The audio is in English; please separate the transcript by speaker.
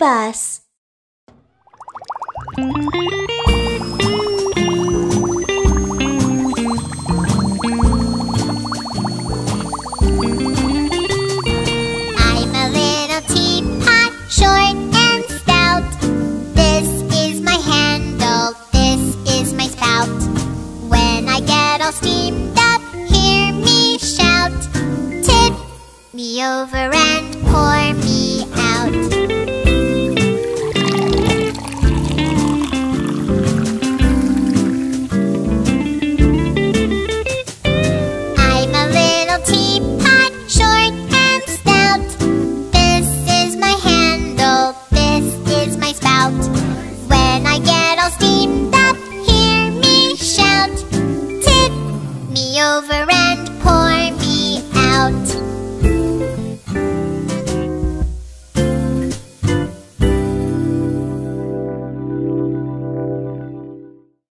Speaker 1: BabyBus.
Speaker 2: I'm a little teapot, short and stout. This is my handle, this is my spout. When I get all steamed up, hear me shout. Tip me over and